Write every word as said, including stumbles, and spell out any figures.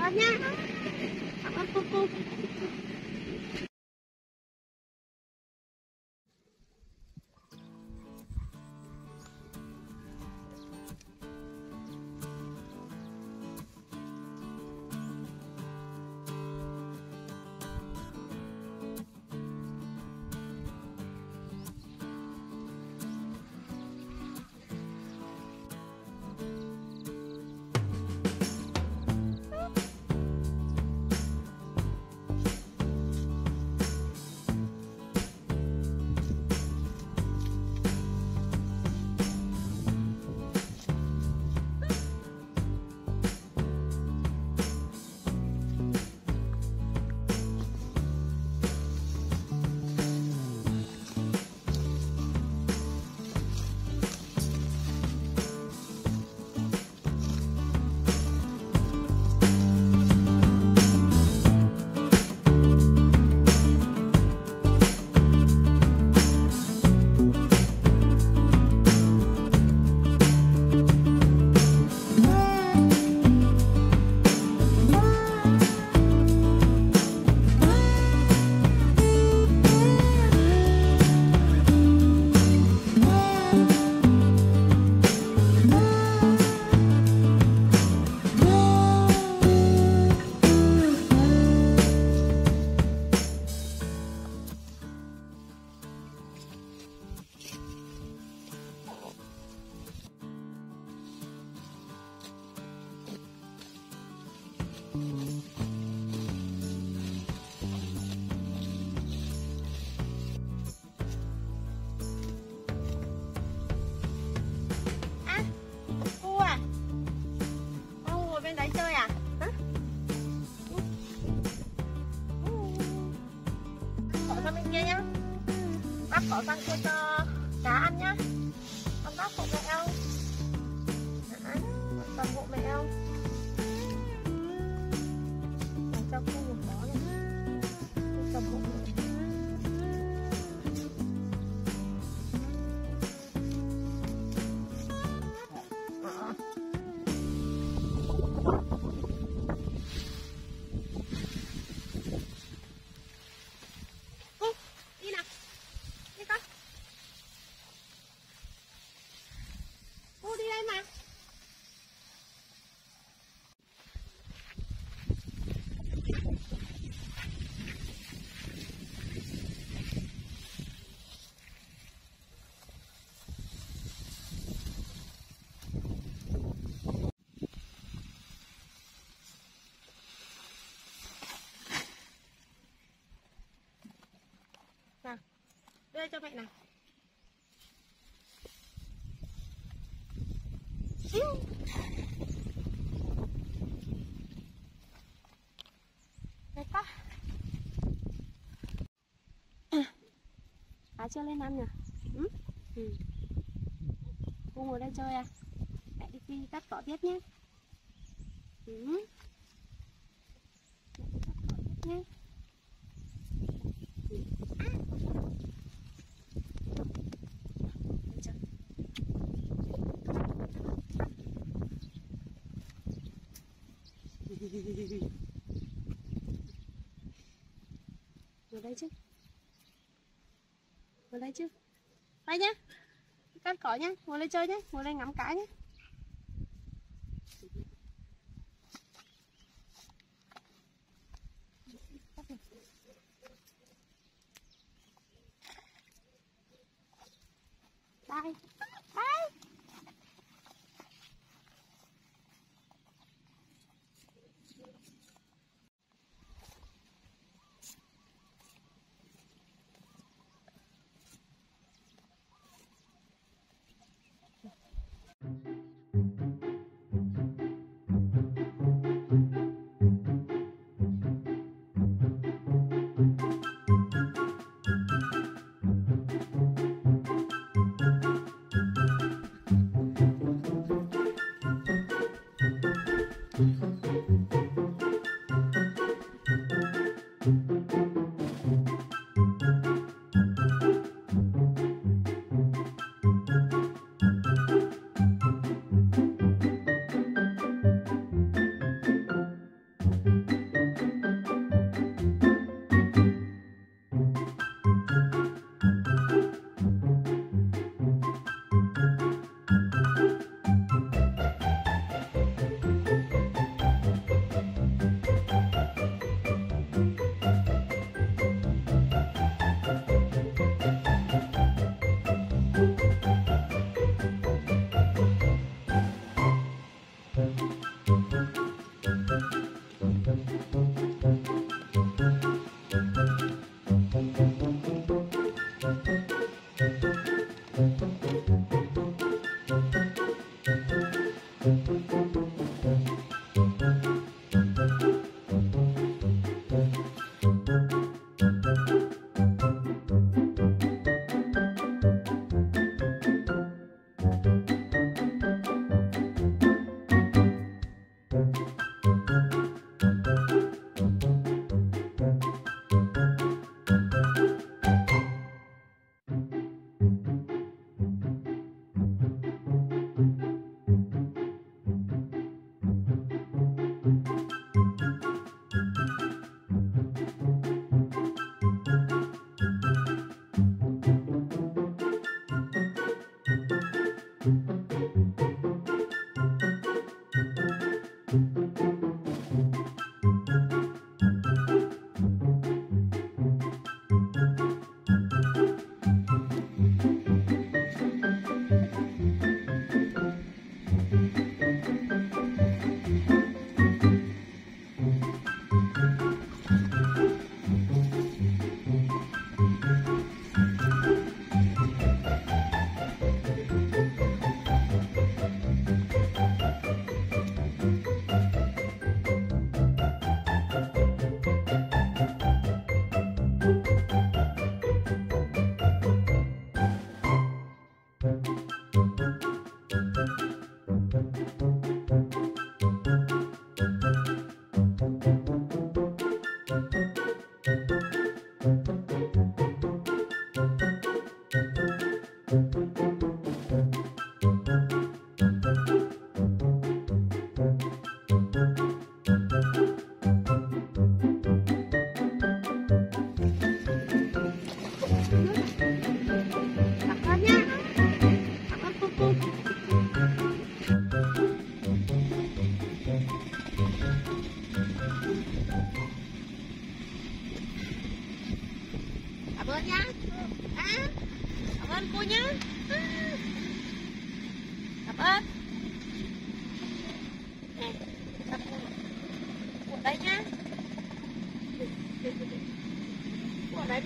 Rồi nha. Cảm ơn Kuku. Bỏ răng kia cho cá ăn nhá. Con bác hộ mẹ không? Con hộ mẹ không? Để cho cô một bó này. Cô cầm hộ mẹ. Đó. Đi nào. Đi con. Cô đi đây mà. Nào, đưa cho mẹ nào. Đây con. Cá chưa lên ăn nhỉ? Ừ? Ừ. Cô ngồi đây chơi à? Mẹ đi đi cắt cỏ tiếp nhé. Ừ. Mẹ đi cắt cỏ tiếp nhé. Ừ. À. Ngồi đây chứ. Ngồi đây chứ. Đây nhá. Cắt cỏ nhá. Ngồi đây chơi nhé. Ngồi đây ngắm cá nhé. Bye. Bye. Cảm ơn nhá. À, cảm ơn cô nhá. À, cảm ơn. Nè, của đây nhá. Của đây.